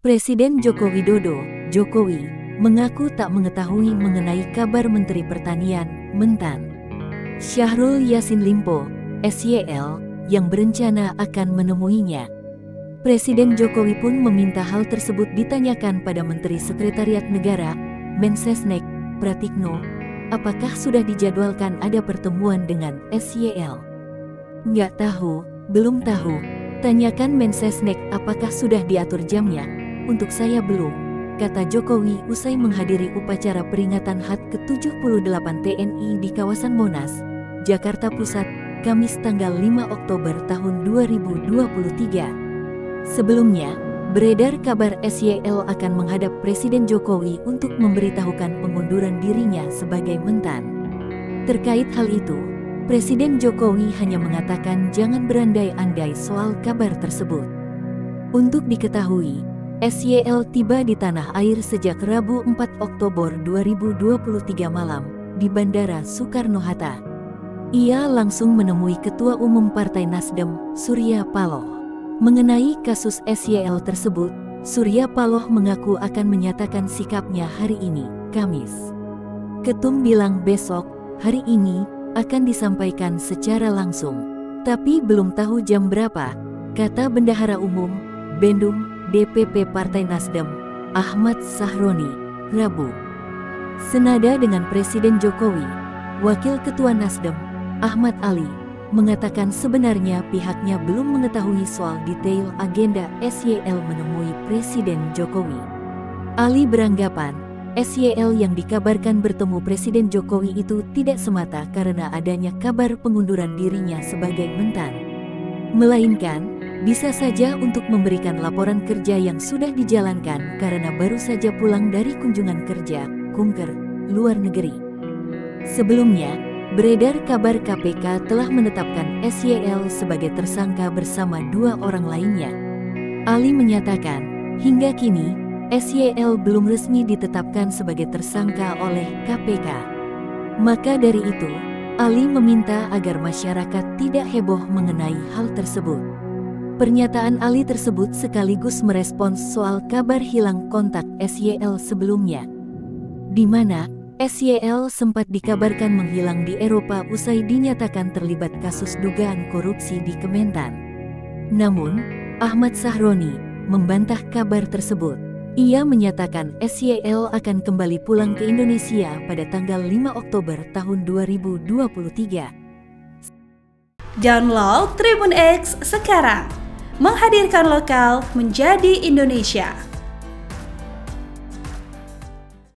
Presiden Joko Widodo, Jokowi, mengaku tak mengetahui mengenai kabar Menteri Pertanian, Mentan Syahrul Yassin Limpo, SYL, yang berencana akan menemuinya. Presiden Jokowi pun meminta hal tersebut ditanyakan pada Menteri Sekretariat Negara, Mensesnek, Pratikno, apakah sudah dijadwalkan ada pertemuan dengan SYL. Nggak tahu, belum tahu, tanyakan Mensesnek apakah sudah diatur jamnya. Untuk saya belum, kata Jokowi usai menghadiri upacara peringatan HUT ke-78 TNI di kawasan Monas, Jakarta Pusat, Kamis tanggal 5 Oktober tahun 2023. Sebelumnya, beredar kabar SYL akan menghadap Presiden Jokowi untuk memberitahukan pengunduran dirinya sebagai Mentan. Terkait hal itu, Presiden Jokowi hanya mengatakan jangan berandai-andai soal kabar tersebut. Untuk diketahui, SYL tiba di tanah air sejak Rabu 4 Oktober 2023 malam di Bandara Soekarno-Hatta. Ia langsung menemui Ketua Umum Partai Nasdem, Surya Paloh. Mengenai kasus SYL tersebut, Surya Paloh mengaku akan menyatakan sikapnya hari ini, Kamis. Ketum bilang besok, hari ini, akan disampaikan secara langsung. Tapi belum tahu jam berapa, kata Bendahara Umum, Bendum, DPP Partai Nasdem, Ahmad Sahroni, Rabu. Senada dengan Presiden Jokowi, Wakil Ketua Nasdem, Ahmad Ali, mengatakan sebenarnya pihaknya belum mengetahui soal detail agenda SYL menemui Presiden Jokowi. Ali beranggapan, SYL yang dikabarkan bertemu Presiden Jokowi itu tidak semata karena adanya kabar pengunduran dirinya sebagai Mentan, melainkan bisa saja untuk memberikan laporan kerja yang sudah dijalankan karena baru saja pulang dari kunjungan kerja, kunker, luar negeri. Sebelumnya, beredar kabar KPK telah menetapkan SYL sebagai tersangka bersama 2 orang lainnya. Ali menyatakan, hingga kini, SYL belum resmi ditetapkan sebagai tersangka oleh KPK. Maka dari itu, Ali meminta agar masyarakat tidak heboh mengenai hal tersebut. Pernyataan Ali tersebut sekaligus merespons soal kabar hilang kontak SYL sebelumnya, di mana SYL sempat dikabarkan menghilang di Eropa usai dinyatakan terlibat kasus dugaan korupsi di Kementan. Namun, Ahmad Sahroni membantah kabar tersebut. Ia menyatakan SYL akan kembali pulang ke Indonesia pada tanggal 5 Oktober tahun 2023. Download Tribun X sekarang, menghadirkan lokal menjadi Indonesia.